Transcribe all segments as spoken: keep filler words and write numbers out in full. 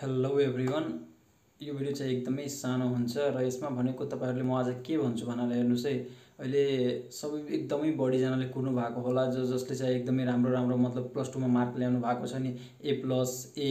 Hello everyone. यो video चाहिँ एकदमै सानो हुन्छ र यसमा भनेको तपाईहरुले म आज के भन्छु भन्नाले हेर्नुस् है। अहिले सबै एकदमै बढी जनाले कुर्नु भएको होला जो जसले चाहिँ एकदमै राम्रो राम्रो मतलब प्लस टू मा मार्क ल्याउनु भएको छ नि ए प्लस ए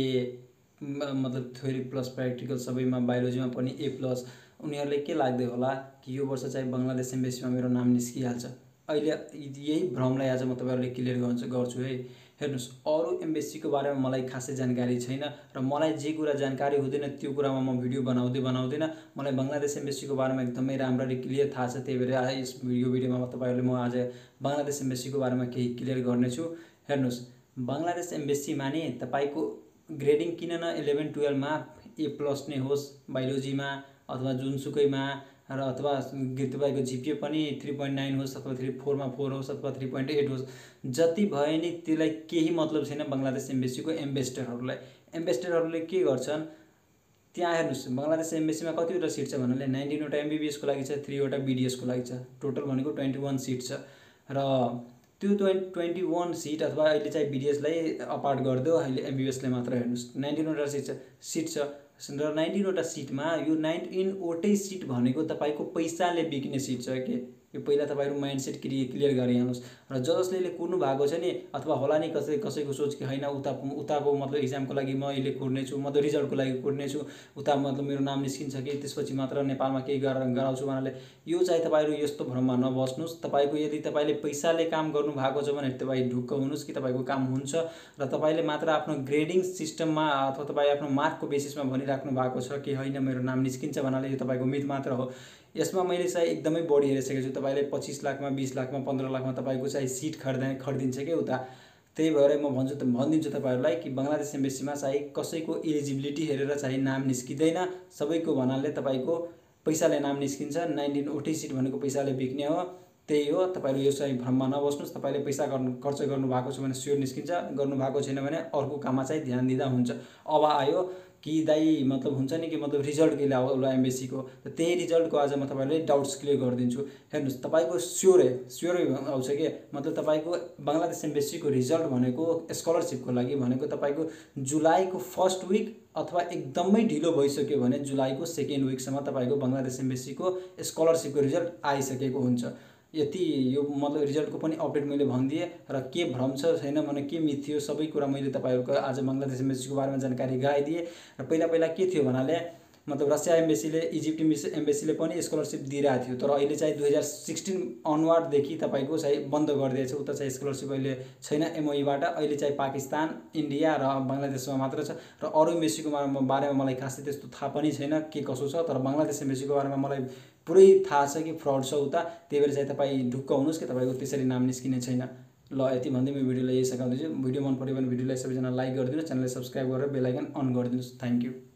मतलब थ्योरी प्लस प्र्याक्टिकल सबैमा बायोलोजीमा पनि ए प्लस। उनीहरुले के लाग्दै होला कि यो वर्ष चाहिँ बंगलादेश एमबेसीमा मेरो नाम निस्किहाल्छ। अहिले यही भ्रमलाई आज म तपाईहरुले क्लियर गर्छु गर्छु है। हेर्नुस् अरु एमबेसी को बारेमा मलाई खासै जानकारी छैन र मलाई जे कुरा जानकारी हुँदैन त्यो कुरामा म भिडियो बनाउँदै बनाउँदैन। मलाई बंगलादेश एमबेसी को बारेमा एकदमै राम्ररी क्लियर थाहा छ, त्यही भएर यस भिडियो भिडियोमा तपाईहरुले म आज बंगलादेश एमबेसी को बारेमा केही क्लियर गर्नेछु। हेर्नुस् बंगलादेश एमबेसी माने तपाईको ग्रेडिङ किन न इलेभेन ट्वेल्भ मा ए प्लस नै होस् बायोलोजीमा अथवा जुनसुकैमा र अथवा तपाईको जीपीए पनि थ्री पोइन्ट नाइन होस् अथवा थ्री फोर मा फोर होस् अथवा थ्री पोइन्ट एट होस्, जति भए नि त्यसलाई केही मतलब छैन। बंगलादेश एमबेसी को एम्बेसडरहरुलाई एम्बेसडरहरुले के गर्छन् त्यहाँ हेर्नुस् बंगलादेश एमबेसीमा कतिवटा सिट छ भन्नाले नाइन्टीन वटा एमबीबीएस को लागि छ, थ्री वटा बीडीएस को लागि छ, टोटल भनेको ट्वेन्टी वन सिट छ र त्यो ट्वेन्टी वन सिट अथवा अहिले चाहिँ बीडीएस लाई अपार्ट गर्दियो, अहिले एमबीबीएस लाई मात्र हेर्नुस् नाइन्टीन वटा सिट छ सिट छ र नाइन्टीन वटा सिटमा यो नाइन्टीन वटै सिट भनेको तपाईको पैसाले बिक्ने सिट छ के। यो पहिला तपाईहरु माइन्डसेट क्लियर गरे हेर्नुस् र ज जसले कुर्नु भएको छ नि अथवा होला नि कसै कसैको सोच कि हैन उता उताको मतलब एक्जामको लागि म अहिले कुर्ने छु, म त रिजल्टको लागि कुर्ने छु, उता मतलब मेरो नाम निस्किन्छ कि त्यसपछि मात्र नेपालमा केही गराउँछु भन्नाले यो चाहिँ तपाईहरु यस्तो भ्रममा नबस्नुस्। तपाईको यदि तपाईले पैसाले काम गर्नु भएको छ भने तपाई ढुक्क हुनुस् कि तपाईको काम हुन्छ र तपाईले मात्र आफ्नो ग्रेडिङ सिस्टममा अथवा तपाई आफ्नो मार्कको बेसिसमा भनिराख्नु भएको छ कि हैन मेरो नाम निस्किन्छ भन्नाले यो तपाईको मिथ मात्र हो। यसमा मैले चाहिँ एकदमै बढी हेरिसकेको छु, तपाईले पच्चीस लाखमा बीस लाखमा पन्ध्र लाखमा तपाईको चाहिँ सिट खर्दा खर्दिन्छ के उता। त्यही भएर म भन्छु त भनिदिन्छु तपाईहरुलाई कि बंगलादेश एमबेसीमा चाहिँ कसैको एलिजिबिलिटी हेरेर चाहिँ नाम निस्किदैन, सबैको भन्नाले तपाईको पैसाले नाम निस्किन्छ। नाइन्टीन वटै सिट भनेको पैसाले बिक्ने हो, त्यही हो। तपाईहरु यो चाहिँ भ्रममा नबस्नुस्। तपाईले पैसा गर्नु खर्च गर्नु भएको छ भने स्योर निस्किन्छ, गर्नु भएको छैन भने अर्को काममा चाहिँ ध्यान दिँदा हुन्छ। अब आयो कि दाइ मतलब हुन्छ नि कि मतलब रिजल्ट के होला एमबेसी को, त्यही रिजल्ट को आज म तपाईहरुलाई डाउट्स क्लियर गरिदिन्छु। हेर्नुस् तपाईको स्योर है स्योर आउँछ के मतलब तपाईको बंगलादेश एमबेसी को रिजल्ट भनेको स्कलरशिप को लागि भनेको तपाईको जुलाई को फर्स्ट विक अथवा एकदमै ढिलो भइसक्यो भने जुलाई को सेकेन्ड विक सम्म तपाईको बंगलादेश एमबेसी को स्कलरशिप को रिजल्ट आइसकेको हुन्छ। यति यो मतलब रिजल्ट को पनि अपडेट मैले भनिदिए र के भ्रम छ छैन भने के मिथ थियो सबै कुरा मैले तपाईहरुको आज बंगलादेश एमबेसी को बारेमा जानकारी गराइदिए। र पहिला पहिला के थियो भन्नाले मतलब रसिया एमबेसीले इजिप्ट एमबेसीले पनि स्कलरशिप दिइरहेको थियो, तर अहिले चाहिँ दुई हजार सिक्सटीन अनवार्ड देखि तपाईको चाहिँ बन्द गरिदिएछ। उता चाहिँ स्कलरशिप अहिले छैन एमओईबाट, अहिले चाहिँ पाकिस्तान इन्डिया र बंगलादेशमा मात्र छ। र अरु एमबेसीको बारेमा मलाई खासै त्यस्तो थाहा पनि छैन के कसो छ, तर बंगलादेश एमबेसीको बारेमा मलाई पुरै थाहा छ कि फ्रड छ उता। त्यही भएर चाहिँ तपाई ढुक्क हुनुस् कि तपाईको त्यसरी नाम निस्किने छैन। ल यति भन्दै म भिडियोलाई यही सघाउँदैछु। भिडियो मन पर्यो भने भिडियोलाई सबैजना लाइक गरिदिनुस्, च्यानललाई सब्स्क्राइब गरेर बेल आइकन अन गरिदिनुस्। Thank you.